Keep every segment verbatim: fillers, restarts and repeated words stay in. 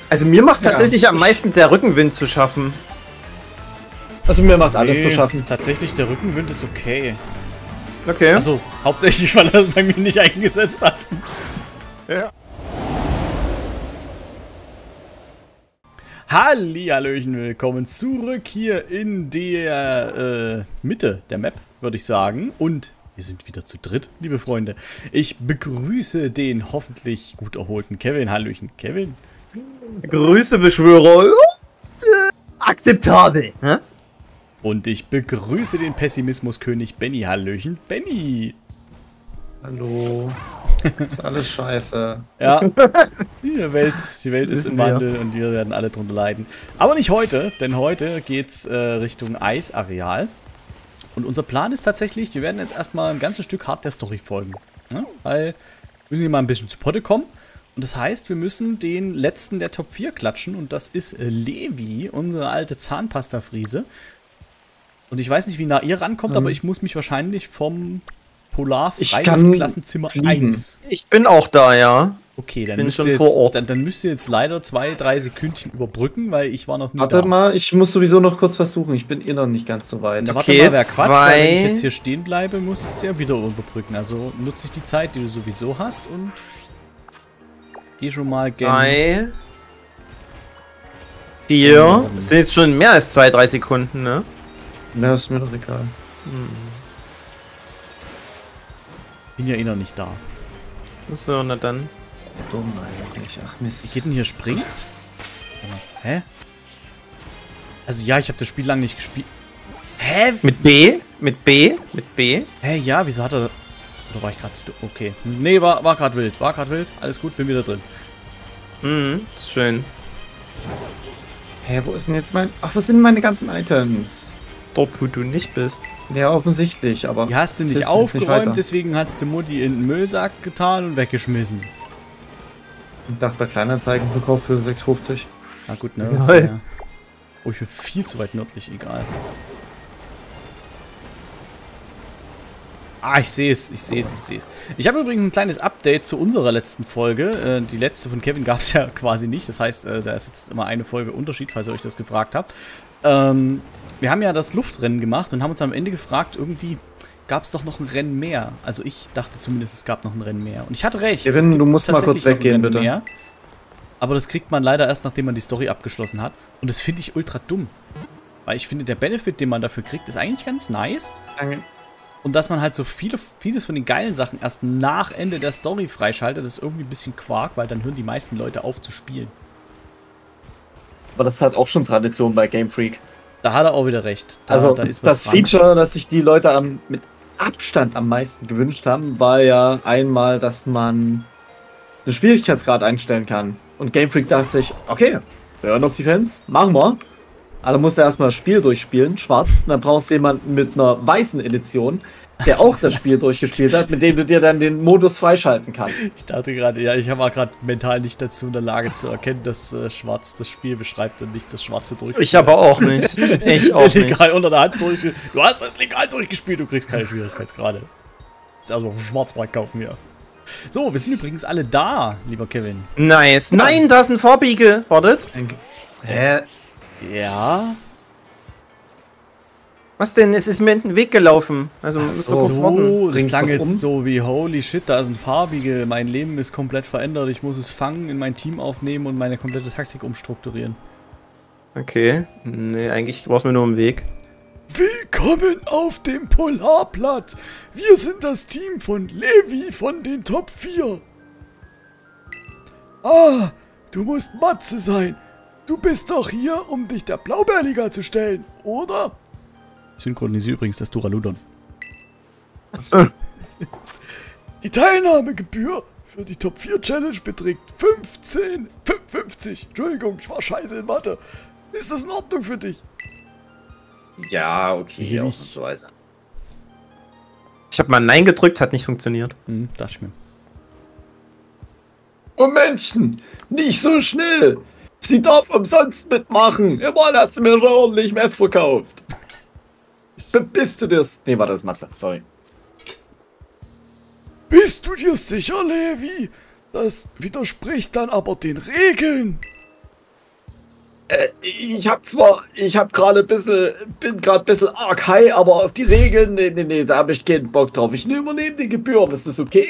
Also mir macht tatsächlich ja. am meisten der Rückenwind zu schaffen. Also mir macht alles Nee, zu schaffen. Tatsächlich, der Rückenwind ist okay. Okay. Also, hauptsächlich, weil er bei mir nicht eingesetzt hat. Ja. Hallihallöchen, willkommen zurück hier in der äh, Mitte der Map, würde ich sagen. Und wir sind wieder zu dritt, liebe Freunde. Ich begrüße den hoffentlich gut erholten Kevin. Hallöchen, Kevin. Grüße, Beschwörer. Äh, akzeptabel. Hä? Und ich begrüße den Pessimismuskönig Benny. Hallöchen, Benny. Hallo. Ist alles scheiße. Ja, die Welt, die Welt ist im Wandel und wir werden alle drunter leiden. Aber nicht heute, denn heute geht's äh, Richtung Eisareal. Und unser Plan ist tatsächlich, wir werden jetzt erstmal ein ganzes Stück hart der Story folgen. Ne? Weil wir müssen hier mal ein bisschen zu Potte kommen. Und das heißt, wir müssen den letzten der Top vier klatschen. Und das ist äh, Levi, unsere alte Zahnpasta-Friese. Und ich weiß nicht, wie nah ihr rankommt, mhm. aber ich muss mich wahrscheinlich vom Polar-Freiluft-Klassenzimmer eins. Ich bin auch da, ja. Okay, dann bin müsst, schon ihr jetzt, vor Ort. Dann, dann müsst ihr jetzt leider zwei, drei Sekündchen überbrücken, weil ich war noch nie Warte da. mal, ich muss sowieso noch kurz versuchen. Ich bin eh noch nicht ganz so weit. Na, Okay, warte mal, wer Quatsch, zwei. weil wenn ich jetzt hier stehen bleibe, musstest du ja wieder überbrücken. Also nutze ich die Zeit, die du sowieso hast und geh schon mal gerne. Drei. Vier. Das sind jetzt schon mehr als zwei, drei Sekunden, ne? Na, ist mir doch egal. Hm. Bin ja eh noch nicht da. So, na dann. Dumm eigentlich. Ach Mist. Wie geht denn hier springen? Hä? Also ja, ich habe das Spiel lang nicht gespielt. Hä? Mit B? Mit B? Mit B? Hä, ja, wieso hat er... Oder war ich gerade... Okay. Nee, war, war gerade wild. War gerade wild. Alles gut, bin wieder drin. Mhm, ist schön. Hä, wo ist denn jetzt mein... Ach, wo sind meine ganzen Items? Dort, wo du nicht bist. Ja, offensichtlich, aber... Die hast du das nicht hilft mir jetzt nicht aufgeräumt, weiter. deswegen hast du Mutti in den Müllsack getan und weggeschmissen. Ich dachte, bei Kleinanzeigen verkauft für sechs fünfzig. Na gut, ne? Das Jawohl. wär, oh, ich bin viel zu weit nördlich, egal. Ah, ich sehe es, ich sehe es, ich sehe es. Ich habe übrigens ein kleines Update zu unserer letzten Folge. Äh, die letzte von Kevin gab es ja quasi nicht. Das heißt, äh, da ist jetzt immer eine Folge Unterschied, falls ihr euch das gefragt habt. Ähm, wir haben ja das Luftrennen gemacht und haben uns am Ende gefragt, irgendwie gab es doch noch ein Rennen mehr. Also ich dachte zumindest, es gab noch ein Rennen mehr. Und ich hatte recht. Kevin, es gibt du musst mal kurz tatsächlich noch ein weggehen, Rennen bitte. mehr. Aber das kriegt man leider erst, nachdem man die Story abgeschlossen hat. Und das finde ich ultra dumm. Weil ich finde, der Benefit, den man dafür kriegt, ist eigentlich ganz nice. Danke. Und dass man halt so viele, vieles von den geilen Sachen erst nach Ende der Story freischaltet, ist irgendwie ein bisschen Quark, weil dann hören die meisten Leute auf zu spielen. Aber das hat auch schon Tradition bei Game Freak. Da hat er auch wieder recht. Da, Also da ist was das dran. Feature, das sich die Leute am, mit Abstand am meisten gewünscht haben, war ja einmal, dass man den Schwierigkeitsgrad einstellen kann. Und Game Freak dachte sich, okay, wir hören auf die Fans, machen wir. Also musst du erstmal das Spiel durchspielen, schwarz. Dann brauchst du jemanden mit einer weißen Edition, der auch das Spiel durchgespielt hat, mit dem du dir dann den Modus freischalten kannst. Ich dachte gerade, ja, ich war gerade mental nicht dazu in der Lage zu erkennen, dass äh, Schwarz das Spiel beschreibt und nicht das Schwarze durchgespielt. Ich aber auch nicht. Ich auch nicht. Legal unter der Hand durchgespielt. Du hast das legal durchgespielt, du kriegst keine Schwierigkeitsgrade. Ist also auf dem Schwarzmarkt kaufen hier. So, wir sind übrigens alle da, lieber Kevin. Nice. Nein, da ist ein Vorbiege. Wartet. Hä? Ja. Was denn? Es ist mir in den Weg gelaufen. Also, müsst ihr so. kurz warten. So, das Bring's klang doch jetzt um. so wie, holy shit, da ist ein Farbige. Mein Leben ist komplett verändert. Ich muss es fangen, in mein Team aufnehmen und meine komplette Taktik umstrukturieren. Okay. Nee, eigentlich war es mir nur im Weg. Willkommen auf dem Polarplatz. Wir sind das Team von Levi von den Top vier. Ah, du musst Matze sein. Du bist doch hier, um dich der Blaubeerliga zu stellen, oder? Synchronisiere übrigens das Duraludon. Die Teilnahmegebühr für die Top vier Challenge beträgt fünfzehn, fünfzig. Entschuldigung, ich war scheiße in Mathe. Ist das in Ordnung für dich? Ja, okay, Ich- ausnahmsweise. Ich habe mal Nein gedrückt, hat nicht funktioniert. Hm, dachte ich mir. Momentchen, nicht so schnell. Sie darf umsonst mitmachen. Immerhin hat sie mir schon ordentlich Meth verkauft. Bist du das? Nee, warte, das ist Matze, sorry. Bist du dir sicher, Levi? Das widerspricht dann aber den Regeln. Äh, ich hab zwar, ich hab gerade ein bisschen, bin gerade ein bisschen arg high, aber auf die Regeln, nee, nee, nee, da habe ich keinen Bock drauf. Ich übernehme die Gebühren, ist das okay?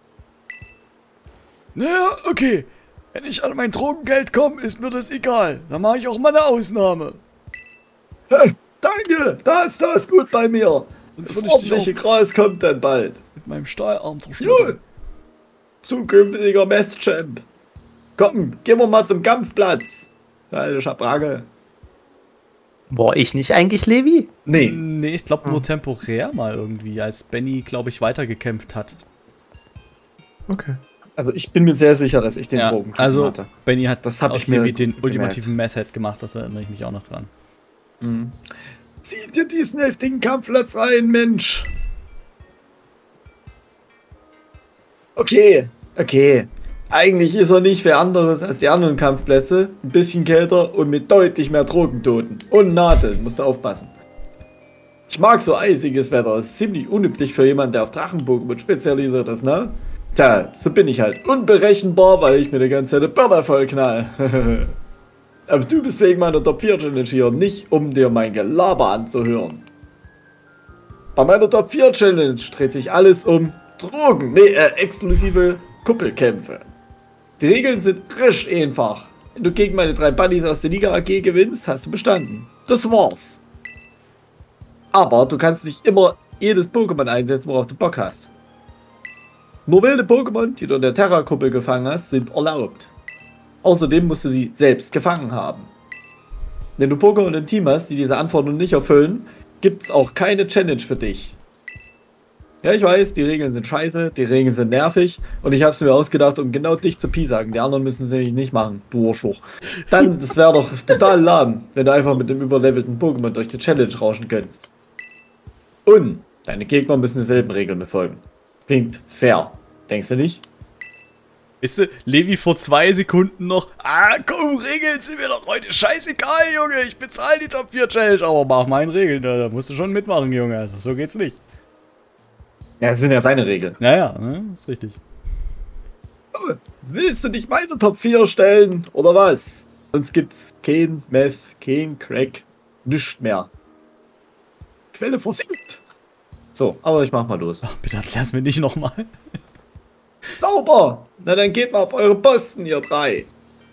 Naja, okay. Wenn ich an mein Drogengeld komme, ist mir das egal. Dann mache ich auch mal eine Ausnahme. Hey, danke, da ist das gut bei mir. Sonst Das würde ich dich ordentliche auch Gras kommt dann bald. mit meinem Stahlarm Jo, zerschneiden. zukünftiger Meth-Champ. Komm, gehen wir mal zum Kampfplatz. Alte Schabracke. War ich nicht eigentlich Levi? Nee. Nee, ich glaube nur temporär mal irgendwie, als Benny, glaube ich, weitergekämpft hat. Okay. Also ich bin mir sehr sicher, dass ich den Ja, Drogen also hatte. Benny hat Das hab aus ich mir Levi den gemerkt. ultimativen Method gemacht, das erinnere ich mich auch noch dran. Mhm. Zieh dir diesen heftigen Kampfplatz rein, Mensch. Okay, okay. Eigentlich ist er nicht viel anderes als die anderen Kampfplätze. Ein bisschen kälter und mit deutlich mehr Drogentoten. Und Nadeln, musst du aufpassen. Ich mag so eisiges Wetter. Das ist ziemlich unüblich für jemanden, der auf Drachen-Pokémon spezialisiert ist, ne? Tja, so bin ich halt. Unberechenbar, weil ich mir die ganze Zeit eine Birne voll knall. Aber du bist wegen meiner Top vier Challenge hier, nicht um dir mein Gelaber anzuhören. Bei meiner Top vier Challenge dreht sich alles um Drogen, nee, äh, exklusive Kuppelkämpfe. Die Regeln sind recht einfach. Wenn du gegen meine drei Buddies aus der Liga A G gewinnst, hast du bestanden. Das war's. Aber du kannst nicht immer jedes Pokémon einsetzen, worauf du Bock hast. Nur wilde Pokémon, die du in der Terra-Kuppel gefangen hast, sind erlaubt. Außerdem musst du sie selbst gefangen haben. Wenn du Pokémon im Team hast, die diese Anforderungen nicht erfüllen, gibt es auch keine Challenge für dich. Ja, ich weiß, die Regeln sind scheiße, die Regeln sind nervig und ich habe es mir ausgedacht, um genau dich zu piesagen. Die anderen müssen es nämlich nicht machen, du Arschloch. Dann, das wäre doch total lahm, wenn du einfach mit dem überlevelten Pokémon durch die Challenge rauschen könntest. Und deine Gegner müssen dieselben Regeln befolgen. Klingt fair, denkst du nicht? Weißt du, Levi vor zwei Sekunden noch, ah komm, Regeln sind mir doch heute scheißegal, Junge, ich bezahle die Top vier Challenge, aber mach meine Regeln, da, da musst du schon mitmachen, Junge, also so geht's nicht. Ja, das sind ja seine Regeln. Naja, ne, ist richtig. Willst du nicht meine Top vier stellen, oder was? Sonst gibt's kein Meth, kein Crack, nichts mehr. Quelle versinkt. So, aber ich mach mal los. Ach, bitte erklär's mir nicht nochmal. Sauber! Na dann geht mal auf eure Posten, ihr drei.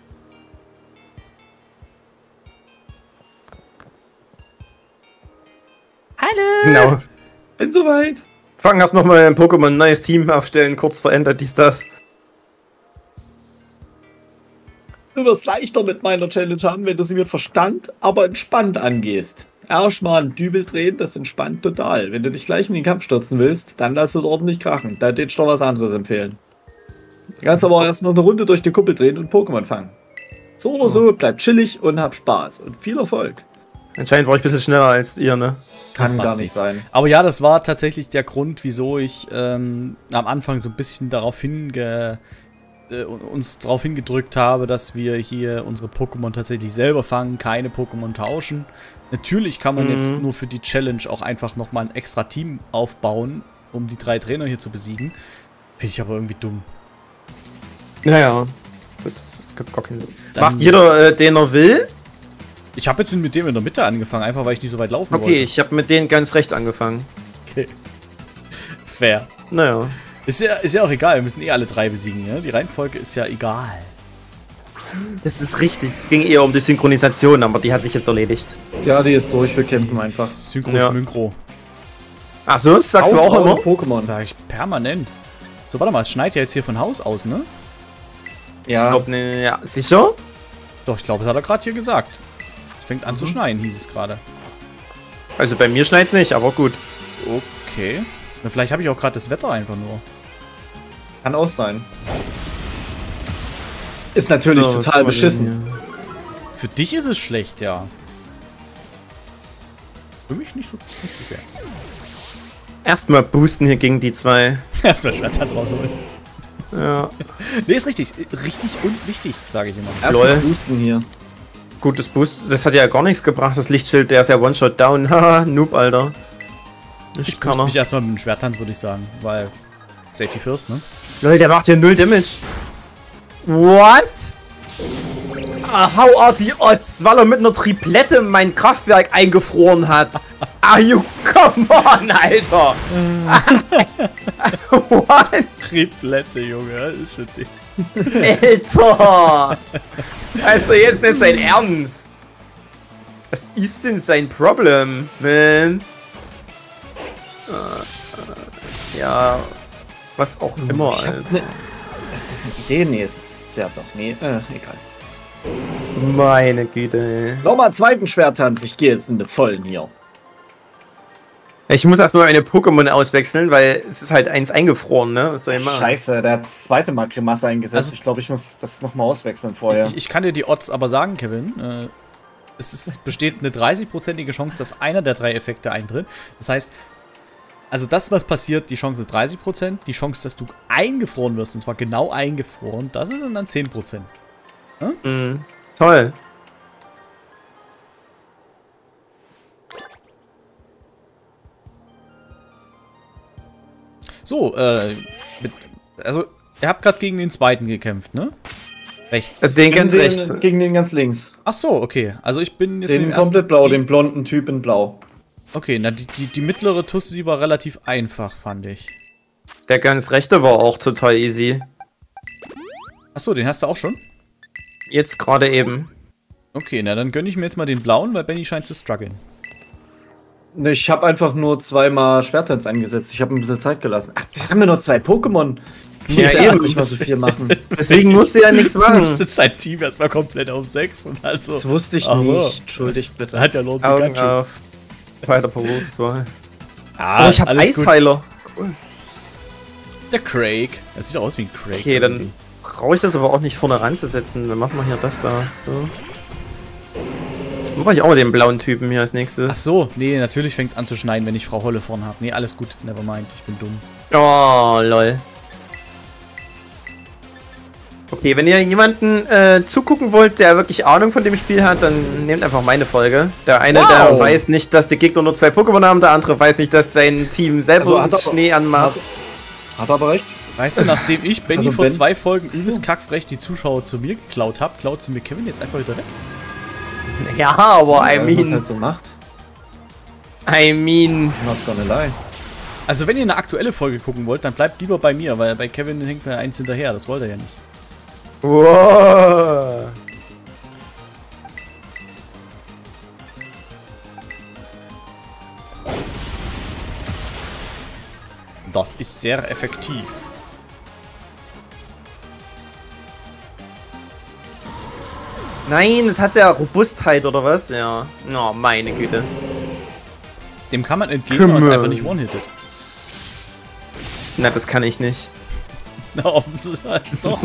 Hallo! Genau. Bin soweit. Fangen erst nochmal ein Pokémon ein neues Team aufstellen, kurz verändert dies das. Du wirst leichter mit meiner Challenge haben, wenn du sie mit Verstand, aber entspannt angehst. Erstmal einen Dübel drehen, das entspannt total. Wenn du dich gleich in den Kampf stürzen willst, dann lass es ordentlich krachen. Da hätte ich doch was anderes empfehlen. Du kannst aber erst noch eine Runde durch die Kuppel drehen und Pokémon fangen. So oder so, bleib chillig und hab Spaß. Und viel Erfolg. Anscheinend war ich ein bisschen schneller als ihr, ne? Das Kann macht gar nicht nichts. sein. Aber ja, das war tatsächlich der Grund, wieso ich ähm, am Anfang so ein bisschen darauf hinge... Äh, uns darauf hingedrückt habe, dass wir hier unsere Pokémon tatsächlich selber fangen, keine Pokémon tauschen. Natürlich kann man Mhm. jetzt nur für die Challenge auch einfach nochmal ein extra Team aufbauen, um die drei Trainer hier zu besiegen. Finde ich aber irgendwie dumm. Naja. Das, das gibt gar keinen Sinn. Dann- Macht jeder, äh, den er will? Ich habe jetzt mit dem in der Mitte angefangen, einfach weil ich nicht so weit laufen wollte. Okay, ich habe mit denen ganz rechts angefangen. Okay. Fair. Naja. Ist ja, ist ja auch egal, wir müssen eh alle drei besiegen, ja? Die Reihenfolge ist ja egal. Das ist richtig. Es ging eher um die Synchronisation, aber die hat sich jetzt erledigt. Ja, die ist durch, wir kämpfen einfach. Synchro, Ja. Schmynchro. Ach so, das sagst du auch immer? Das Pokémon. sage ich permanent. So, warte mal, es schneit ja jetzt hier von Haus aus, ne? Ich Ja, glaub, ne, ja. Sicher? Doch, ich glaube, das hat er gerade hier gesagt. Es fängt an zu schneien, hieß es gerade. Also bei mir schneit's nicht, aber gut. Okay. Na, vielleicht habe ich auch gerade das Wetter einfach nur. kann auch sein. Ist natürlich So, was total haben wir beschissen. denn hier? Für dich ist es schlecht, ja. Für mich nicht so, nicht so sehr. Erstmal boosten hier gegen die zwei. Erstmal Schwertanz rausholen. Ja. Nee, ist richtig. Richtig und wichtig, sage ich immer. Erstmal Lol. boosten hier. Gutes Boost. Das hat ja gar nichts gebracht, das Lichtschild. Der ist ja One-Shot down. Haha, Noob, Alter. Ich Ich kann boost er. mich erstmal mit dem Schwertanz, würde ich sagen. Weil Safety first, ne? Leute, der macht ja null Damage. What? Ah, how are the odds? Weil er mit einer Triplette mein Kraftwerk eingefroren hat. Are you, come on, Alter. What? Triplette, Junge, das ist für dich. Alter. Also jetzt nicht sein Ernst. Was ist denn sein Problem, man? Ja, was auch immer, Ich hab Alter. ne, ist das eine Idee? Nee, es ist ja doch. Nee, äh, egal. Meine Güte. Nochmal zweiten Schwertanz. Ich gehe jetzt in den vollen hier. Ich muss erstmal eine Pokémon auswechseln, weil es ist halt eins eingefroren, ne? Was soll ich machen? Scheiße, der hat das zweite Mal Grimasse eingesetzt. Also- ich glaube, ich muss das nochmal auswechseln vorher. Ich, ich kann dir die Odds aber sagen, Kevin. Äh, es ist, besteht eine dreißig-prozentige Chance, dass einer der drei Effekte eintritt. Das heißt, also das, was passiert, die Chance ist dreißig Prozent. Die Chance, dass du eingefroren wirst, und zwar genau eingefroren, das ist dann zehn Prozent. Mhm. Toll. So, äh, mit, also, ihr habt gerade gegen den zweiten gekämpft, ne? Rechts. Also den gegen, ganz den, rechts. gegen den ganz links. Ach so, okay. Also ich bin jetzt mit Den dem ersten- komplett blau, die, den blonden Typ in blau. Okay, na die, die, die mittlere Tussi war relativ einfach, fand ich. Der ganz rechte war auch total easy. Ach so, den hast du auch schon? Jetzt gerade eben. Okay, na dann gönne ich mir jetzt mal den blauen, weil Benny scheint zu strugglen. Ne, Ich habe einfach nur zweimal Schwertanz eingesetzt. Ich habe ein bisschen Zeit gelassen. Ach, das haben wir nur zwei Pokémon. Du Ja, musst ja eben. eben nicht mal so viel machen. Deswegen musst du ja nichts Du machen. musstest sein Team erstmal komplett auf sechs und also. Das wusste ich Ach so. nicht. Entschuldigt Das bitte. hat ja Lord Augen Pikachu. auf. Weiter Berufswahl. Ah, Oh, ich habe alles gut. Eisheiler. Cool. Der Craig. Das sieht doch aus wie ein Craig. Okay, dann irgendwie. brauche ich das aber auch nicht vorne ranzusetzen. Dann machen wir hier das da. So. Dann mache ich auch mal den blauen Typen hier als Ach nächstes. so, nee, natürlich fängt es an zu schneiden, wenn ich Frau Holle vorne habe. Nee, alles gut, nevermind, ich bin dumm. Oh, lol. Okay, wenn ihr jemanden äh, zugucken wollt, der wirklich Ahnung von dem Spiel hat, dann nehmt einfach meine Folge. Der eine, Wow. der weiß nicht, dass die Gegner nur zwei Pokémon haben, der andere weiß nicht, dass sein Team selber Also hat er- Schnee anmacht. Hat aber recht. Weißt du, nachdem ich Benny Also vor Ben- zwei Folgen übelst kackfrech die Zuschauer zu mir geklaut habe, klaut sie mir Kevin jetzt einfach wieder weg. Ja, aber I Weil man das mean, halt so macht. I mean, Not gonna lie. Also wenn ihr eine aktuelle Folge gucken wollt, dann bleibt lieber bei mir, weil bei Kevin hängt mir eins hinterher, das wollte er ja nicht. wow. Das ist sehr effektiv. Nein, das hat ja Robustheit oder was? Ja. Oh, meine Güte. Dem kann man entgehen, wenn man es Kümmel. einfach nicht one-hittet. Na, das kann ich nicht. Na, offensichtlich doch.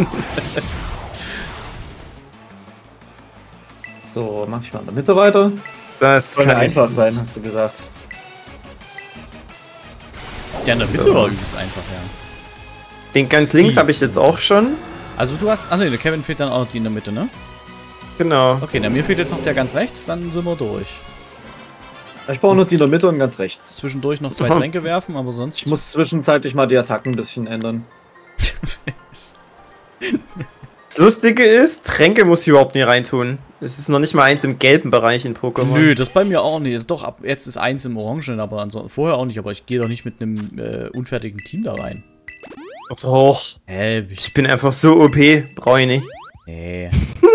So, mach ich mal in der Mitte weiter. Das Soll ja kann ich einfach nicht. sein, hast du gesagt. Ja, in der Mitte So. war übelst einfach, ja. Den ganz links Die- habe ich jetzt auch schon. Also du hast, also der Kevin fehlt dann auch noch die in der Mitte, ne? Genau. Okay, na mir fehlt jetzt noch der ganz rechts, dann sind wir durch. Ich brauche nur die in der Mitte und ganz rechts. Zwischendurch noch zwei Aha. Tränke werfen, aber sonst... Ich muss zwischenzeitlich mal die Attacken ein bisschen ändern. Das Lustige ist, Tränke muss ich überhaupt nie reintun. Es ist noch nicht mal eins im gelben Bereich in Pokémon. Nö, das bei mir auch nicht. Doch, ab jetzt ist eins im Orangen, aber ansonsten vorher auch nicht. Aber ich gehe doch nicht mit einem äh, unfertigen Team da rein. Doch, doch. Hä? Ich, Ich bin einfach so O P. Brauche ich nicht. nee.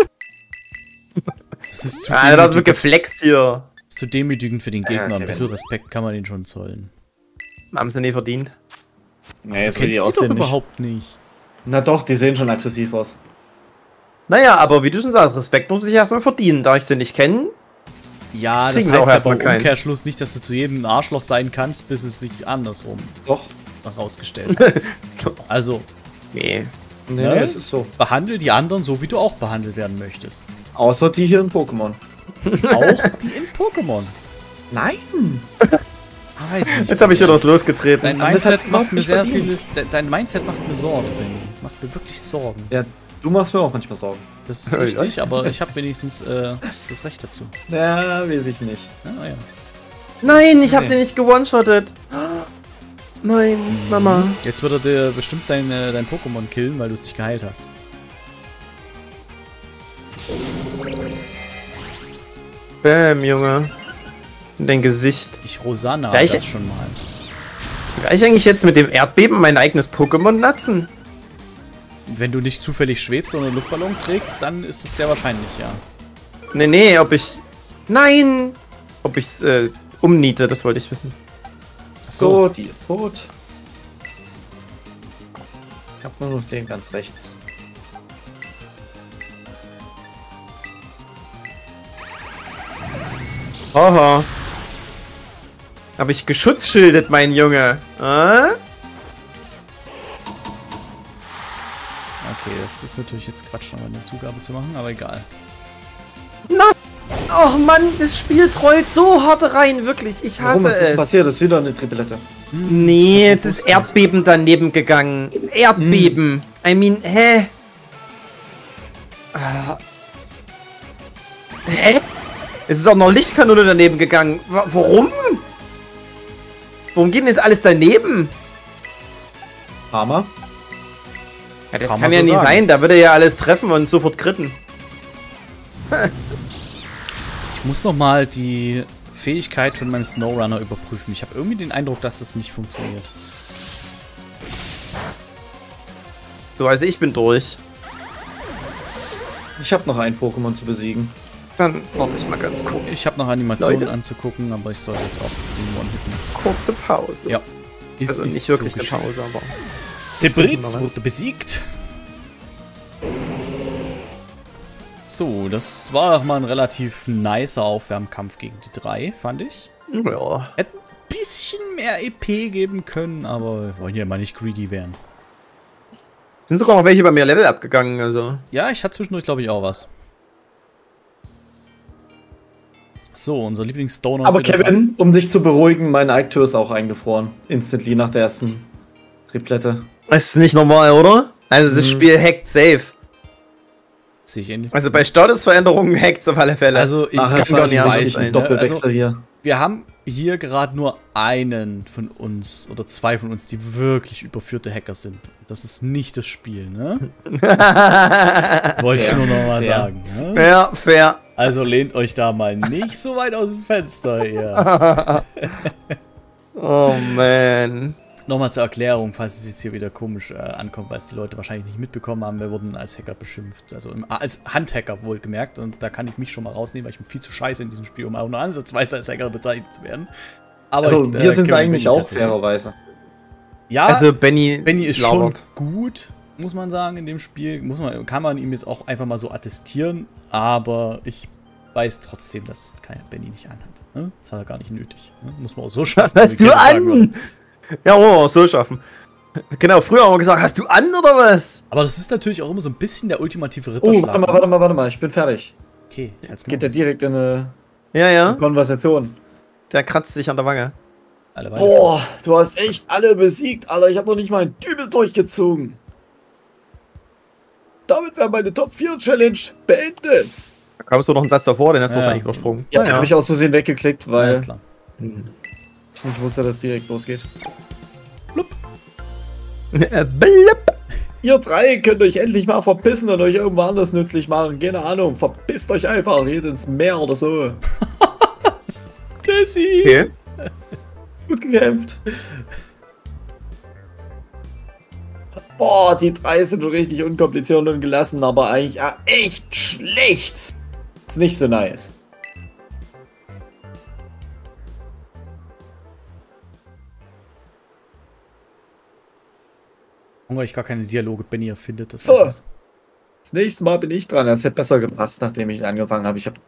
Das ist zu, Alter, das wird demütigend, geflext hier. zu demütigend für den Gegner. Ein Kevin. bisschen Respekt kann man den schon zollen. Haben sie nie verdient. Nee, Du kennst die doch überhaupt nicht. Na doch, die sehen schon aggressiv aus. Naja, aber wie du schon sagst, Respekt muss man sich erstmal verdienen. Da ich sie nicht kenne. Ja, das Kriegen sie heißt auch aber erstmal im keinen. Umkehrschluss nicht, dass du zu jedem ein Arschloch sein kannst, bis es sich andersrum Doch. herausgestellt hat. Also, Nee. Nee, Ne? nee, es ist so. behandle die anderen so, wie du auch behandelt werden möchtest. Außer die hier in Pokémon. Auch die in Pokémon. Nein! Weiß nicht. Jetzt habe ich wieder was losgetreten. Dein Aber das hat Mindset macht überhaupt mir nicht sehr verdient. vieles. de- Dein Mindset macht mir Sorgen, Benny. Macht mir wirklich Sorgen. Ja, du machst mir auch manchmal Sorgen. Das ist Ja, richtig, aber ich habe wenigstens äh, das Recht dazu. Ja, weiß ich nicht. Ja, ja. Nein, ich habe Nee. den nicht gewone-shottet. Nein, Mama. Jetzt wird er dir bestimmt dein, äh, dein Pokémon killen, weil du es nicht geheilt hast. Bäm, Junge. In dein Gesicht. Ich Rosanna Gleich- das schon mal. Kann ich eigentlich jetzt mit dem Erdbeben mein eigenes Pokémon natzen? Wenn du nicht zufällig schwebst oder einen Luftballon trägst, dann ist es sehr wahrscheinlich, ja. Nee, nee, ob ich... Nein! Ob ich's äh, umniete, das wollte ich wissen. So, die ist tot. Ich hab nur noch den ganz rechts. Haha. Hab ich geschutzschildet, mein Junge. Äh? Okay, das ist natürlich jetzt Quatsch, noch eine Zugabe zu machen, aber egal. Na! Oh Mann, das Spiel trollt so hart rein, wirklich. Ich hasse Warum ist das es. passiert? Das ist wieder eine Triplette. Nee, jetzt ist Erdbeben daneben gegangen. Erdbeben. I mean, hä? Ah. Hä? Es ist auch noch Lichtkanone daneben gegangen. Wa- Warum? Warum geht denn jetzt alles daneben? Hammer. Ja, das Kann kann, man ja so nie sagen. sein. Da würde ja alles treffen und sofort kritten. Ich muss noch mal die Fähigkeit von meinem Snowrunner überprüfen. Ich habe irgendwie den Eindruck, dass das nicht funktioniert. So, also ich bin durch. Ich habe noch ein Pokémon zu besiegen. Dann warte ich mal ganz kurz. Ich habe noch Animationen Leute. anzugucken, aber ich soll jetzt auch das Ding one-hitten. Kurze Pause. Ja. Ist, Also ist nicht wirklich so eine geschehen. Pause, aber... Zebritz wurde besiegt. So, das war doch mal ein relativ nicer Aufwärmkampf gegen die drei, fand ich. Ja. Hätte ein bisschen mehr E P geben können, aber wir wollen ja mal nicht greedy werden. Sind sogar noch welche bei mir Level abgegangen, also. Ja, ich hatte zwischendurch, glaube ich, auch was. So, unser Lieblingsstoner Aber ist wieder dran. Kevin, um dich zu beruhigen, mein Ike-Tür ist auch eingefroren. Instantly nach der ersten Triplette. Das ist nicht normal, oder? Also das Mhm. Spiel hackt safe. Sehe ich ähnlich. Also bei Statusveränderungen hackt es auf alle Fälle. Also, ich, Ach, ich das war war nicht nicht anders richtig sein, ein ne? Doppelwechsel Also, hier. wir haben hier gerade nur einen von uns oder zwei von uns, die wirklich überführte Hacker sind. Das ist nicht das Spiel, ne? Wollte ich Fair. nur noch mal Fair. sagen. Ne? ja, fair. Also lehnt euch da mal nicht so weit aus dem Fenster hier. Oh man. Nochmal zur Erklärung, falls es jetzt hier wieder komisch äh, ankommt, weil es die Leute wahrscheinlich nicht mitbekommen haben, wir wurden als Hacker beschimpft. Also im, als Handhacker wohlgemerkt. Und da kann ich mich schon mal rausnehmen, weil ich bin viel zu scheiße in diesem Spiel, um auch nur ansatzweise als Hacker bezeichnet zu werden. Aber Also, ich, äh, wir sind es Kevin eigentlich Benny auch tatsächlich. fairerweise. Ja, Also Benny, Benny ist labert. schon gut, muss man sagen, in dem Spiel. Muss man, kann man ihm jetzt auch einfach mal so attestieren. Aber ich weiß trotzdem, dass kein Benny nicht anhat. Ne? Das hat er gar nicht nötig. Ne? Muss man auch so schaffen. Hast wie du Kevin sagen würde. an? Ja, wollen wir auch so schaffen. Genau, früher haben wir gesagt, hast du an oder was? Aber das ist natürlich auch immer so ein bisschen der ultimative Oh, Ritterschlag. warte mal, warte mal, warte mal, ich bin fertig. Okay, jetzt Geht der direkt in eine Ja, ja. Konversation. Der kratzt sich an der Wange. alle beide. Boah, du hast echt alle besiegt, Alter. Ich habe noch nicht mal ein Dübel durchgezogen. Damit wäre meine Top vier Challenge beendet. Da kamst du noch einen Satz davor, den hast du Ja. wahrscheinlich übersprungen. Ja, Ah, ja. habe ich aus Versehen weggeklickt, weil Alles klar. ich nicht wusste, dass es direkt losgeht. Äh, blub. Ihr drei könnt euch endlich mal verpissen und euch irgendwo anders nützlich machen. Keine Ahnung, verpisst euch einfach, geht ins Meer oder so. Jesse! Okay. Gut gekämpft. Boah, die drei sind schon richtig unkompliziert und gelassen, aber eigentlich ja, echt schlecht. Ist nicht so nice. Weil ich gar keine Dialoge Benny erfindet. Das So. einfach- Das nächste Mal bin ich dran. Das hätte besser gepasst, nachdem ich angefangen habe. Ich habe.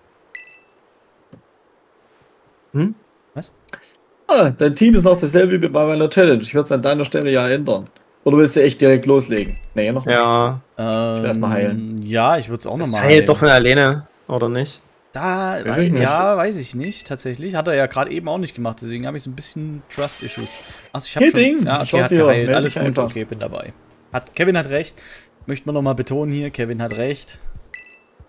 Hm? Was? Ah, dein Team ist noch dasselbe wie bei meiner Challenge. Ich würde es an deiner Stelle ja ändern. Oder willst du echt direkt loslegen? Nee, noch nicht. Ja. Ähm, erst mal heilen. Ja, ich würde es auch Das nochmal heilt doch von alleine, oder nicht? Da, Ja, wei- ich weiß- ja, weiß ich nicht, tatsächlich. Hat er ja gerade eben auch nicht gemacht, deswegen habe ich so ein bisschen Trust-Issues. Achso, ich habe Hier, schon... Ding. Ja, Ich okay, glaub hat dir, geheilt. meld Alles dich gut, einfach. okay, bin dabei. Hat, Kevin hat recht. Möchte man nochmal betonen hier, Kevin hat recht.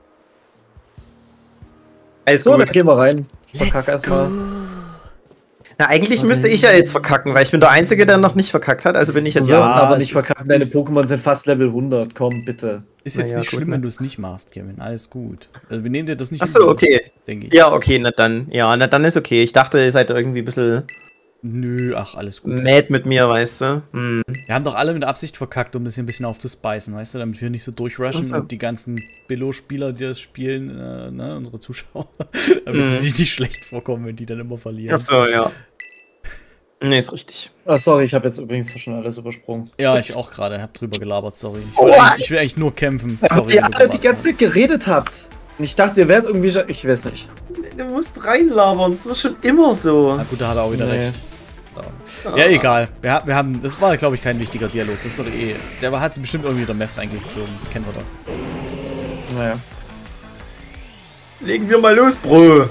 Alles So, gut. dann gehen wir rein. Ich Let's verkacke erstmal. Na, eigentlich müsste ich ja jetzt verkacken, weil ich bin der Einzige, der noch nicht verkackt hat. Also bin ich jetzt Du wirst Ja, aber es nicht ist- verkacken. Deine ist- Pokémon sind fast Level hundert. Komm, bitte. Ist jetzt Naja, nicht gut, schlimm, ne? wenn du es nicht machst, Kevin. Alles gut. Also wir nehmen dir das nicht Achso, übel, okay. denke ich. Ja, okay, na dann. Ja, na dann ist okay. Ich dachte, ihr seid irgendwie ein bisschen Nö, ach, alles gut. mad mit mir, weißt du? Hm. Wir haben doch alle mit Absicht verkackt, um das hier ein bisschen aufzuspeisen, weißt du, damit wir nicht so durchrushen Ach so. und die ganzen Billo-Spieler, die das spielen, äh, ne, unsere Zuschauer, damit Mhm. sie sich nicht schlecht vorkommen, wenn die dann immer verlieren. Achso, ja. Nee, ist richtig. Ah, sorry, ich habe jetzt übrigens schon alles übersprungen. Ja, ich auch gerade, hab drüber gelabert, sorry. Ich Oh, will, eigentlich, ich will eigentlich nur kämpfen, Sorry, sorry. ihr wenn du alle die gewartet ganze Zeit geredet habt. Und ich dachte, ihr werdet irgendwie... scha- Ich weiß nicht. Du musst reinlabern, das ist schon immer so. hast. Na gut, da hat er auch wieder Nee. recht. Ja, egal. Wir, ha- wir haben, das war, glaube ich, kein wichtiger Dialog. Das ist doch eh. Der hat bestimmt irgendwie wieder Meth reingezogen. Das kennen wir doch. Naja. Legen wir mal los, Bro.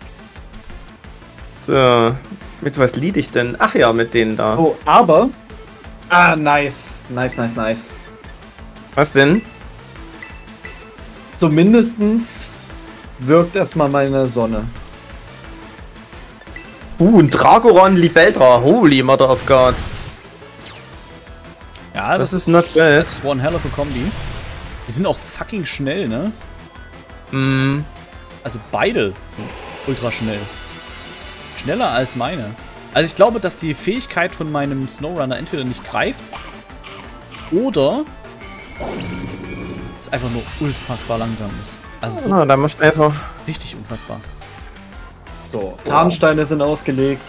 So, mit was lied ich denn? Ach ja, mit denen da. Oh, aber... Ah, nice. Nice, nice, nice. Was denn? Zumindestens wirkt erstmal meine Sonne. Uh, ein Dragoran Libeldra. Holy Mother of God. Ja, das, Das ist not bad. That's one hell of a Combi. Die sind auch fucking schnell, ne? Hm. Also beide sind ultra schnell. Schneller als meine. Also ich glaube, dass die Fähigkeit von meinem Snowrunner entweder nicht greift oder es einfach nur unfassbar langsam ist. Also so Ah, da macht einfach. richtig unfassbar. So, Tarnsteine sind ausgelegt.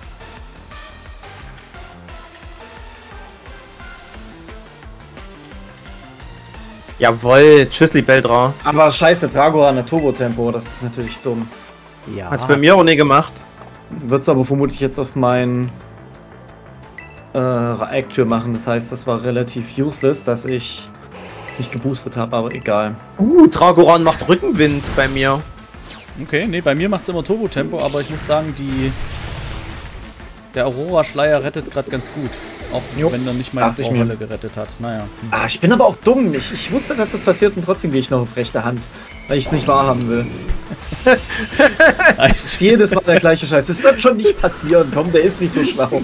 Jawoll, tschüss, Libeldra. Aber scheiße, Dragoran hat Turbo-Tempo, das ist natürlich dumm. Ja. Hat's bei mir auch nie gemacht. Wird's aber vermutlich jetzt auf mein äh, Eicktür machen. Das heißt, das war relativ useless, dass ich nicht geboostet habe, aber egal. Uh, Dragoran macht Rückenwind bei mir. Okay, nee, bei mir macht es immer Turbo-Tempo, aber ich muss sagen, die der Aurora-Schleier rettet gerade ganz gut. Auch Jo, wenn er nicht meine dachte ich mir. Rolle gerettet hat. Naja. Hm. Ah, ich bin aber auch dumm. Ich, ich wusste, dass das passiert und trotzdem gehe ich noch auf rechte Hand, weil ich es nicht wahrhaben will. Nice. Ist jedes Mal der gleiche Scheiß. Das wird schon nicht passieren. Komm, der ist nicht so schlau.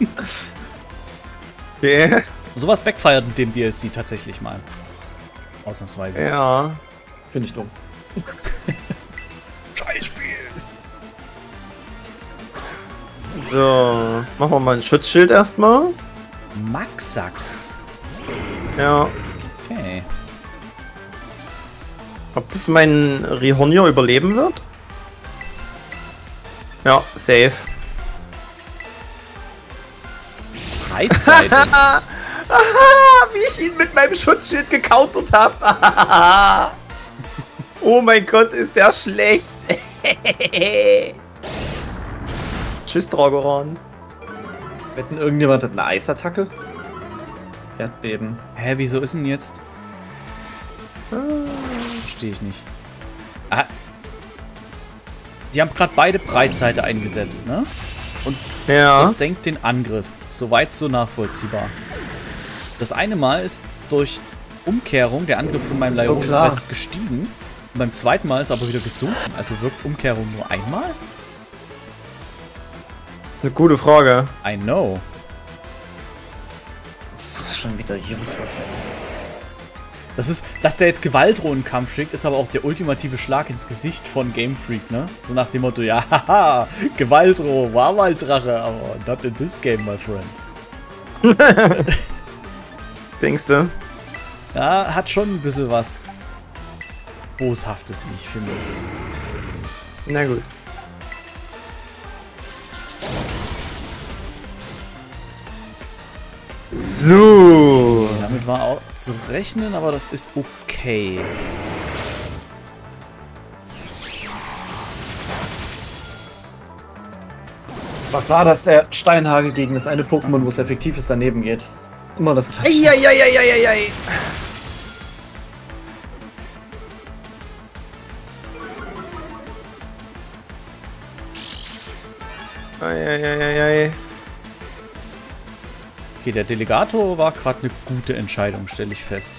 Okay. Sowas backfired in dem D L C tatsächlich mal. Ausnahmsweise. Ja. Finde ich dumm. Scheißspiel. So, machen wir mal ein Schutzschild erstmal. Maxax. Ja. Okay. Ob das mein Rihornier überleben wird? Ja, safe. Breitseite. Aha, wie ich ihn mit meinem Schutzschild gecountert habe. Oh mein Gott, ist der schlecht. Tschüss, Dragoran. Wetten, irgendjemand hat eine Eisattacke? Erdbeben. Hä, wieso ist denn jetzt? Verstehe ich nicht. Ah. Die haben gerade beide Breitseite eingesetzt, ne? Und Ja. das senkt den Angriff. Soweit so nachvollziehbar. Das eine Mal ist durch Umkehrung der Angriff von meinem So Lioron klar. Crest gestiegen. Und beim zweiten Mal ist er aber wieder gesunken. Also wirkt Umkehrung nur einmal? Das ist eine gute Frage. I know. Das ist schon wieder useless. Das ist, dass der jetzt Gewaltdrohnen-Kampf schickt, ist aber auch der ultimative Schlag ins Gesicht von Game Freak, ne? So nach dem Motto, ja, haha, Gewaltdroh, war mal Drache, aber not in this game, my friend. Denkst du? Ja, hat schon ein bisschen was Boshaftes, wie ich finde. Na gut. So. Damit war auch zu rechnen, aber das ist okay. Es war klar, dass der Steinhagel gegen das eine Pokémon, wo es effektiv ist, daneben geht. Immer das gleiche. Eieieiei. Eieieiei. Okay, der Delegator war gerade eine gute Entscheidung, stelle ich fest.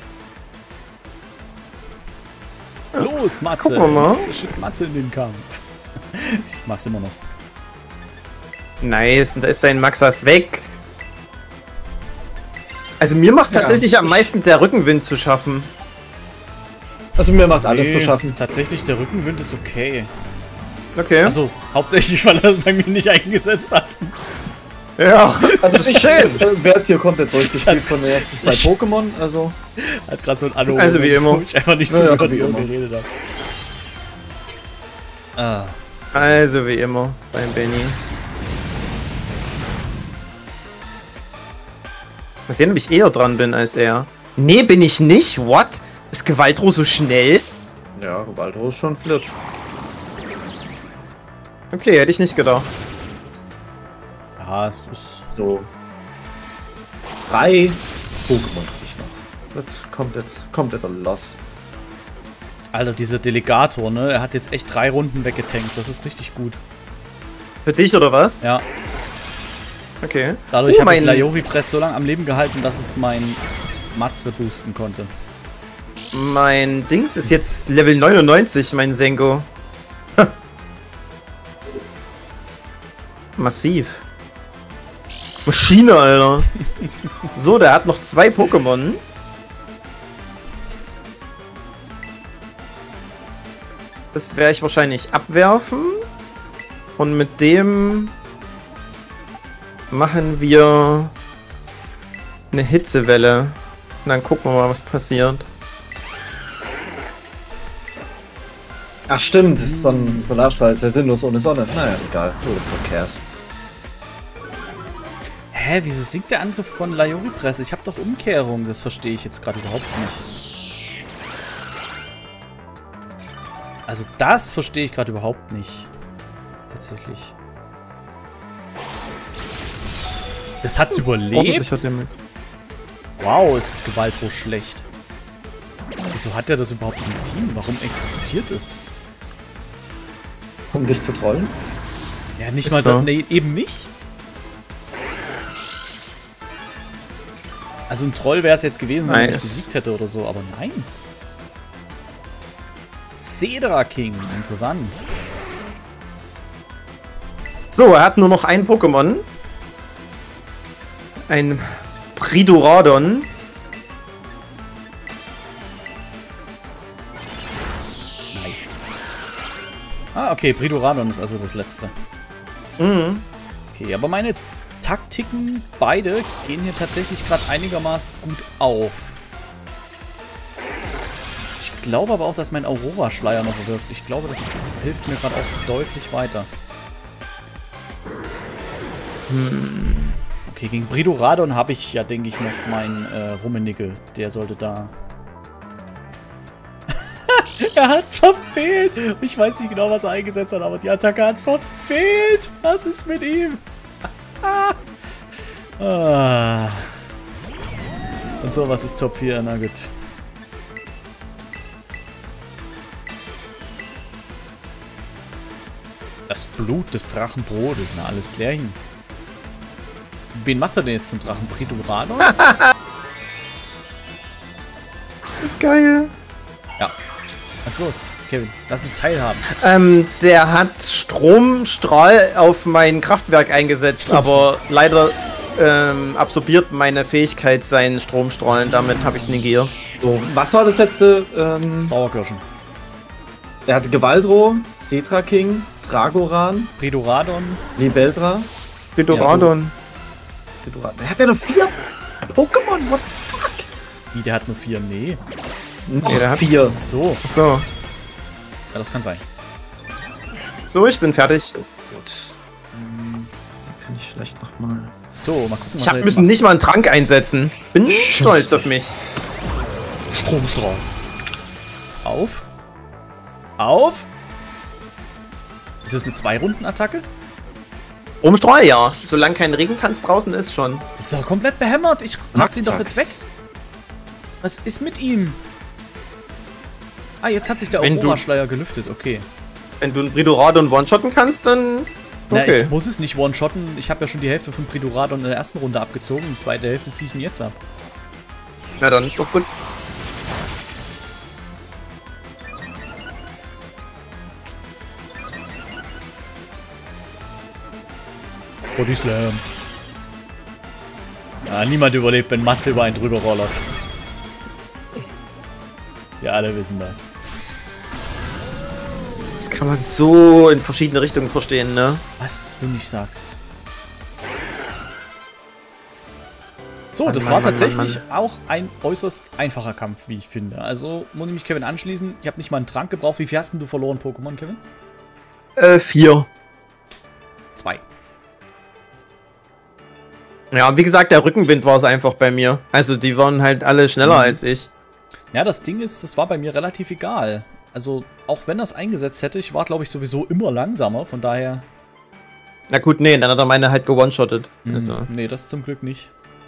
Los, Matze! gucken wir mal. Matze schickt Matze in den Kampf. Ich mag's immer noch. Nice, und da ist sein Maxas weg. Also mir macht Ja. tatsächlich am meisten der Rückenwind zu schaffen. Also mir macht alles Nee, zu schaffen. Tatsächlich, der Rückenwind ist okay. Okay. Also, hauptsächlich, weil er bei mir nicht eingesetzt hat. ja, Also das ist schön. äh, werde hier komplett durchgespielt von den ersten zwei Ich- Pokémon, also Hat gerade so ein Anno, Also wie immer. wo ich einfach nicht so Ja, ja, über wie die immer. geredet habe. Ah. Also wie immer beim Benny. Mal sehen, ob ich eher dran bin als er. Nee, bin ich nicht. What? Ist Gewaltro so schnell? ja, Gewaltro ist schon flirt. Okay, hätte ich nicht gedacht. Ja, es ist. So. Drei Pokémon krieg ich noch. Jetzt kommt jetzt, kommt jetzt los. Alter, dieser Delegator, ne? Er hat jetzt echt drei Runden weggetankt. Das ist richtig gut. Für dich oder was? Ja. Okay. Dadurch Oh, habe ich mein- Layori Press so lange am Leben gehalten, dass es mein Matze boosten konnte. Mein Dings ist jetzt Level neunundneunzig, mein Sengo. Massiv. Maschine, Alter. So, der hat noch zwei Pokémon. Das werde ich wahrscheinlich abwerfen. Und mit dem machen wir eine Hitzewelle. Und dann gucken wir mal, was passiert. Ach stimmt, so ein Solarstrahl ist ja sinnlos ohne Sonne. Naja, egal. Who the fuck cares? Hä, wieso sinkt der Angriff von Layori Press? Ich habe doch Umkehrung. Das verstehe ich jetzt gerade überhaupt nicht. Also das verstehe ich gerade überhaupt nicht. Tatsächlich. Das hat's Hoffentlich überlebt? hat er mit. Wow, ist das Gewaltro schlecht. Wieso hat er das überhaupt im Team? Warum existiert es? Um dich zu trollen? Ja, nicht Ist mal, so. da, nee, eben nicht. Also ein Troll wäre es jetzt gewesen, wenn er mich Nice. besiegt hätte oder so, aber nein. Cedra King, interessant. So, er hat nur noch ein Pokémon. Ein Pridoradon. Nice. Ah, okay, Pridoradon ist also das letzte. Mhm. Okay, aber meine Taktiken, beide, gehen hier tatsächlich gerade einigermaßen gut auf. Ich glaube aber auch, dass mein Aurora-Schleier noch wirkt. Ich glaube, das hilft mir gerade auch deutlich weiter. Okay, gegen Pridoradon habe ich ja, denke ich, noch meinen äh, Rummenigge. Der sollte da... Er hat verfehlt! Ich weiß nicht genau, was er eingesetzt hat, aber die Attacke hat verfehlt! Was ist mit ihm? ah. Und sowas ist Top vier, na gut. Das Blut des Drachen brodelt, na alles klärchen. Wen macht er denn jetzt zum Drachen? Pridoradon? Ist geil. Ja. Was ist los, Kevin? Lass es teilhaben. Ähm, der hat Stromstrahl auf mein Kraftwerk eingesetzt, aber leider ähm, absorbiert meine Fähigkeit seinen Stromstrahlen. Damit habe ich es negiert. So, was war das letzte? Ähm, Sauerkirschen. er hatte Gewaltro, Cedra King, Dragoran, Pridoradon. Libeldra. Pridoradon. Pridoradon. Er hat ja nur vier Pokémon, what the fuck? Wie, der hat nur vier? Nee. Noch der hat- vier. Ach so. So. Ja, das kann sein. So, ich bin fertig. Gut. Ähm, kann ich vielleicht noch mal. So, mal gucken, was Ich er hab jetzt müssen macht. nicht mal einen Trank einsetzen. Bin stolz auf mich. Stromstrahl. Auf. Auf. Ist das eine Zwei-Runden-Attacke? Stromstrahl, ja. Solange kein Regentanz draußen ist, schon. Das ist doch komplett behämmert. Ich ratze ihn doch jetzt weg. Ratzfatz. Was ist mit ihm? Ah, jetzt hat sich der Wenn du- Aurora-Schleier gelüftet. Okay. Wenn du einen Pridoradon one-shotten kannst, dann... Na, Okay. ich muss es nicht one-shotten. Ich habe ja schon die Hälfte von Pridoradon in der ersten Runde abgezogen. Die zweite Hälfte ziehe ich ihn jetzt ab. Na dann, ist doch gut. Body Slam. Ja, niemand überlebt, wenn Matze über einen drüber rollert. Wir alle wissen das. Das kann man so in verschiedene Richtungen verstehen, ne? Was du nicht sagst. So, Mann, das Mann, war Mann, tatsächlich Mann, Mann. auch ein äußerst einfacher Kampf, wie ich finde. Also muss ich mich Kevin anschließen. Ich habe nicht mal einen Trank gebraucht. Wie viel hast denn du verloren, Pokémon, Kevin? Äh, vier. Zwei. Ja, wie gesagt, der Rückenwind war es einfach bei mir. Also die waren halt alle schneller Mhm. als ich. Ja, das Ding ist, das war bei mir relativ egal. Also, auch wenn das eingesetzt hätte, ich war, glaube ich, sowieso immer langsamer. Von daher... Na gut, nee, dann hat er meine halt gewone-shottet. Hm, Also, nee, das zum Glück nicht.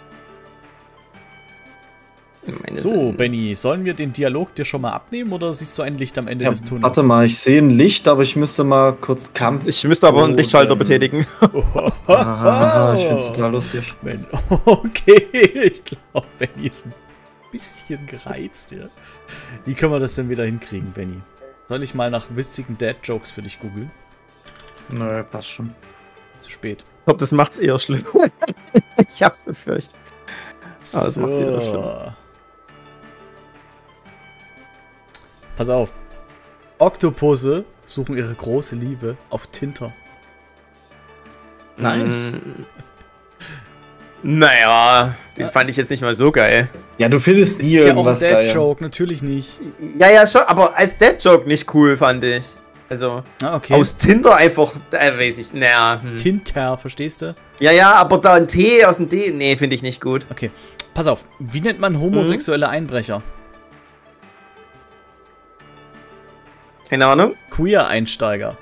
meine So, sind- Benny, sollen wir den Dialog dir schon mal abnehmen oder siehst du ein Licht am Ende Ja, des Tunnels? warte mal, ich sehe ein Licht, aber ich müsste mal kurz Kampf. Ich müsste aber einen Oh, Lichtschalter ähm, betätigen. Ah, ich find's total lustig. Ben- Okay, ich glaube, Benny ist ein bisschen gereizt, ja. Wie können wir das denn wieder hinkriegen, Benny? Soll ich mal nach witzigen Dad-Jokes für dich googeln? Nö, passt schon. Zu spät. Ich glaube, das macht's eher schlimm. Ich hab's befürchtet. Ah, das macht's eher schlimm. Pass auf. Oktopusse suchen ihre große Liebe auf Tinder. Nice. Mm. Naja, den fand ich jetzt nicht mal so geil. Ja, du findest Das nie ist ja auch ein irgendwas geil. Dad-Joke, natürlich nicht. Ja, ja, schon, aber als Dead-Joke nicht cool, fand ich. Also, Ah, okay. aus Tinder einfach, äh, weiß ich, naja. Hm. Tinter, verstehst du? Ja, ja, aber da ein T aus dem D, nee, finde ich nicht gut. Okay. Pass auf. Wie nennt man homosexuelle Einbrecher? Keine Ahnung. Queer-Einsteiger.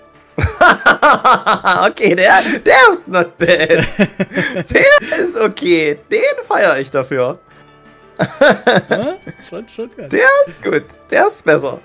Okay, der, der ist not bad. Der ist okay. Den feiere ich dafür. Ja? Schon, schon geil. Der ist gut. Der ist besser.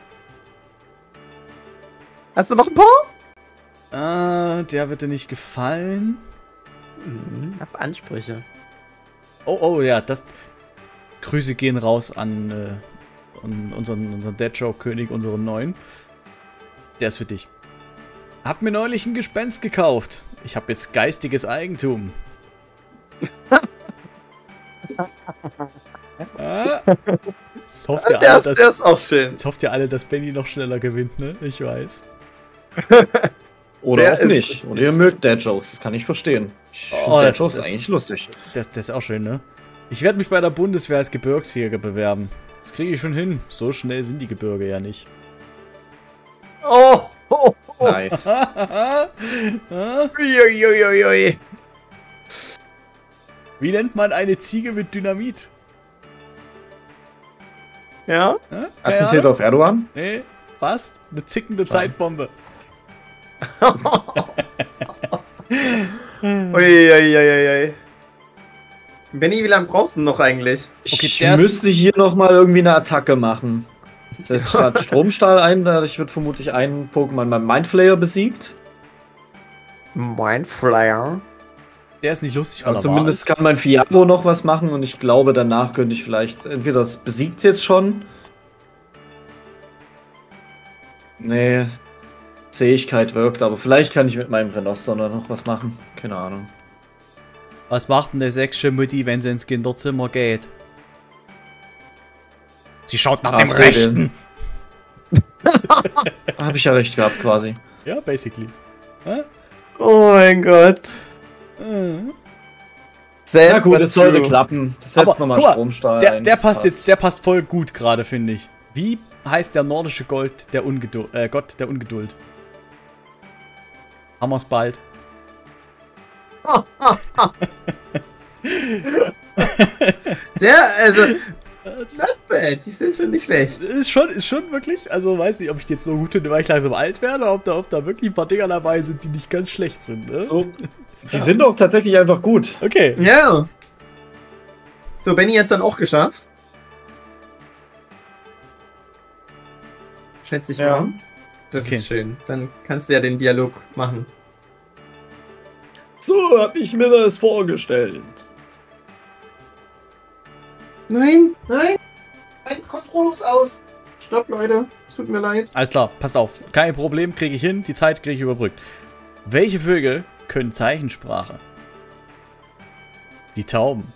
Hast du noch ein paar? Ah, der wird dir nicht gefallen. Hm, hab Ansprüche. Oh, oh, ja, das... Grüße gehen raus an, äh, an unseren, unseren Dead-Joke-König, unseren neuen. Der ist für dich. Hab mir neulich ein Gespenst gekauft. Ich hab jetzt geistiges Eigentum. ah, jetzt hofft ihr Der alle, ist, dass, der ist auch schön. jetzt hofft ihr alle, dass Benny noch schneller gewinnt, ne? Ich weiß. Oder Der auch ist nicht. richtig. Oder ihr mögt Dad-Jokes, das kann ich verstehen. Ich Oh, finde das- Dad-Jokes das- eigentlich lustig. Das, das ist auch schön, ne? Ich werde mich bei der Bundeswehr als Gebirgsjäger bewerben. Das kriege ich schon hin. So schnell sind die Gebirge ja nicht. Oh, oh, oh. Nice. Uiuiuiui. Wie nennt man eine Ziege mit Dynamit? Ja? Hä? Keine Attentat Ahnung? auf Erdogan? Nee, fast. Eine zickende Zeitbombe. Uiuiuiui. Benni, wie lange brauchst du noch eigentlich? Okay, Ich der ist- müsste hier nochmal irgendwie eine Attacke machen. Setzt gerade Stromstahl ein, dadurch wird vermutlich ein Pokémon beim Mindflayer besiegt. Mindflayer. Der ist nicht lustig, weil Aber er zumindest wahr kann mein Fiaro noch was machen und ich glaube, danach könnte ich vielleicht. Entweder das besiegt jetzt schon. Nee. Zähigkeit wirkt, aber vielleicht kann ich mit meinem Renostor noch was machen. Keine Ahnung. ist. Was macht denn der sächsische Mutti, wenn sie ins Kinderzimmer geht? Sie schaut nach dem AfD Rechten. Habe ich ja recht gehabt, quasi. Ja, basically. Hä? Oh mein Gott. Äh. Sad Na gut, but es sollte true. klappen. Das Aber setzt nochmal guck mal, Stromstahl Der, ein. der das passt jetzt, der passt voll gut gerade, finde ich. Wie heißt der nordische Gold der Ungeduld, äh, Gott der Ungeduld? Haben wir's bald. Der, also, not bad. Die sind schon nicht schlecht. Ist schon, ist schon wirklich, also weiß nicht, ob ich die jetzt so gut finde, weil ich langsam alt werde, oder ob da, ob da wirklich ein paar Dinger dabei sind, die nicht ganz schlecht sind, ne? So, die sind doch tatsächlich einfach gut. Okay. Ja. So, Benni hat's dann auch geschafft. Schätze ich Ja. mal. Das Okay. ist schön. Dann kannst du ja den Dialog machen. So habe ich mir das vorgestellt. Nein, nein. Mein Controller ist aus. Stopp, Leute. Es tut mir leid. Alles klar, passt auf. Kein Problem, kriege ich hin, die Zeit kriege ich überbrückt. Welche Vögel können Zeichensprache. Die Tauben.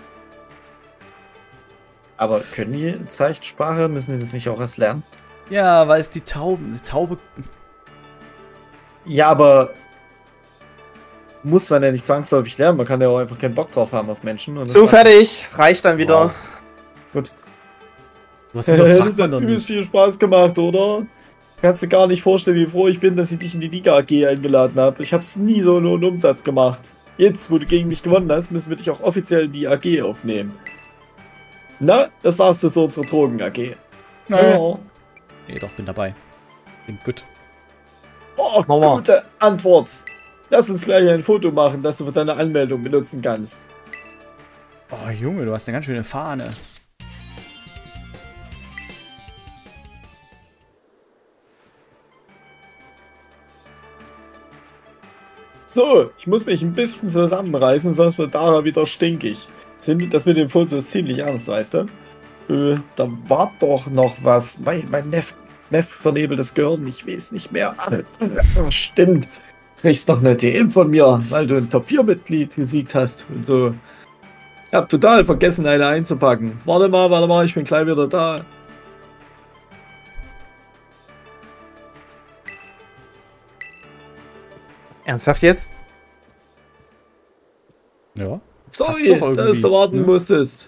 Aber können die Zeichensprache? Müssen die das nicht auch erst lernen? Ja, weil es die Tauben, die Taube... Ja, aber muss man ja nicht zwangsläufig lernen. Man kann ja auch einfach keinen Bock drauf haben auf Menschen. Und So, fertig. Reicht dann wieder. Wow. Gut. Was Das hinterfragt man hat doch übelst nicht? viel Spaß gemacht, oder? Kannst du gar nicht vorstellen, wie froh ich bin, dass ich dich in die Liga A G eingeladen habe. Ich habe es nie so nur einen Umsatz gemacht. Jetzt, wo du gegen mich gewonnen hast, müssen wir dich auch offiziell in die A G aufnehmen. Na, das sagst du zu unserer Drogen-A G. Nein. Oh, Nee, doch, bin dabei. Bin gut. oh Mama. gute Antwort. Lass uns gleich ein Foto machen, das du für deine Anmeldung benutzen kannst. Oh, Junge, du hast eine ganz schöne Fahne. So, ich muss mich ein bisschen zusammenreißen, sonst wird Dara wieder stinkig. Das mit dem Foto ist ziemlich ernst, weißt du? Äh, da war doch noch was. Mein, mein Neff, Neff vernebelt das Gehirn, ich weiß nicht mehr. Ah, stimmt. Kriegst noch eine D M von mir, weil du ein Top vier Mitglied gesiegt hast und so. Ich hab total vergessen, eine einzupacken. Warte mal, warte mal, ich bin gleich wieder da. Ernsthaft jetzt? Ja. Sorry, Passt doch dass du warten ne? musstest.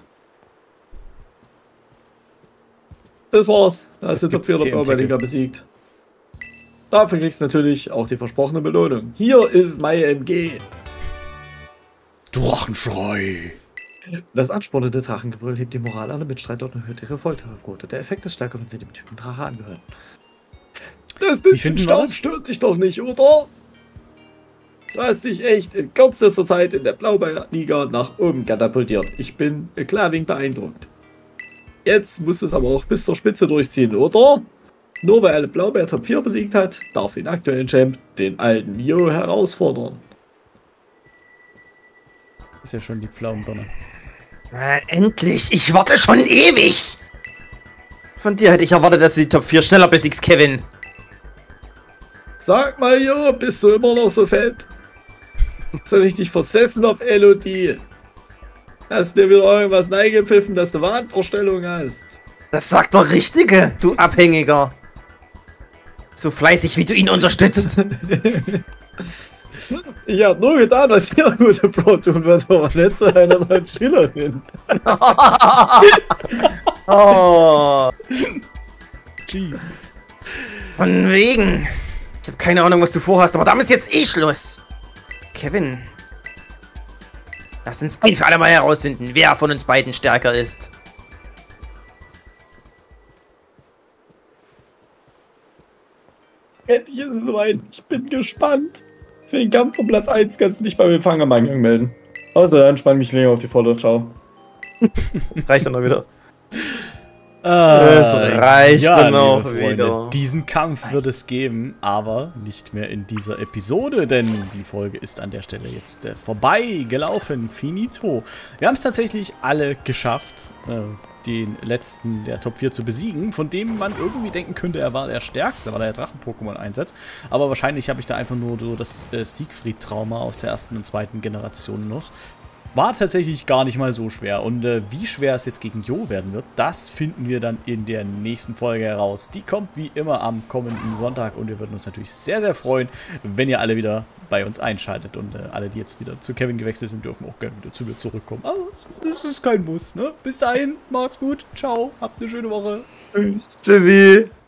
Das war's. Da hast du Jetzt Top vier gibt's der Oberliga T M-Ticket. besiegt. Dafür kriegst du natürlich auch die versprochene Belohnung. Hier ist mein M G. Drachenschrei. Das anspornende Drachengebrüll hebt die Moral aller Mitstreiter und erhöht ihre Folterquote. Der Effekt ist stärker, wenn sie dem Typen Drache angehören. Das bisschen finden wir Staub das? stört dich doch nicht, oder? Du hast dich echt in kürzester Zeit in der Blaubeerliga nach oben katapultiert. Ich bin klarweg beeindruckt. Jetzt musst du es aber auch bis zur Spitze durchziehen, oder? Nur weil eine Blaubeer Top vier besiegt hat, darf den aktuellen Champ den alten Mio herausfordern. Ist ja schon die Pflaumenbirne. Na, endlich! Ich warte schon ewig! Von dir hätte ich erwartet, dass du die Top vier schneller besiegst, Kevin. Sag mal, Jo, bist du immer noch so fett? Bist du richtig versessen auf Elodie? Hast dir wieder irgendwas neigepfiffen, dass du Wahnvorstellungen hast? Das sagt der Richtige, du Abhängiger. So fleißig, wie du ihn unterstützt. Ich hab nur getan, was jeder gute Bro tun wird, aber nicht zu einer neuen Schülerin. Oh, Jeez. von wegen. Ich habe keine Ahnung, was du vorhast, aber damit ist jetzt eh Schluss. Kevin, lass uns ein für alle Mal herausfinden, wer von uns beiden stärker ist. Endlich ist es soweit. Ich bin gespannt. Für den Kampf um Platz eins kannst du dich beim Empfangereingang melden. Außer dann spann mich länger auf die Folter. Ciao. Reicht dann noch wieder. Ah, Es reicht ja, noch liebe Freunde, wieder. Diesen Kampf wird es geben, aber nicht mehr in dieser Episode, denn die Folge ist an der Stelle jetzt äh, vorbei gelaufen. Finito. Wir haben es tatsächlich alle geschafft, äh, den letzten der Top vier zu besiegen, von dem man irgendwie denken könnte, er war der stärkste, weil er Drachen-Pokémon einsetzt. Aber wahrscheinlich habe ich da einfach nur so das äh, Siegfried-Trauma aus der ersten und zweiten Generation noch. War tatsächlich gar nicht mal so schwer. Und äh, wie schwer es jetzt gegen Jo werden wird, das finden wir dann in der nächsten Folge heraus. Die kommt wie immer am kommenden Sonntag und wir würden uns natürlich sehr, sehr freuen, wenn ihr alle wieder bei uns einschaltet. Und äh, alle, die jetzt wieder zu Kevin gewechselt sind, dürfen auch gerne wieder zu mir zurückkommen. Aber es, es ist kein Muss, ne? Bis dahin, macht's gut, ciao, habt eine schöne Woche. Tschüss. Tschüssi.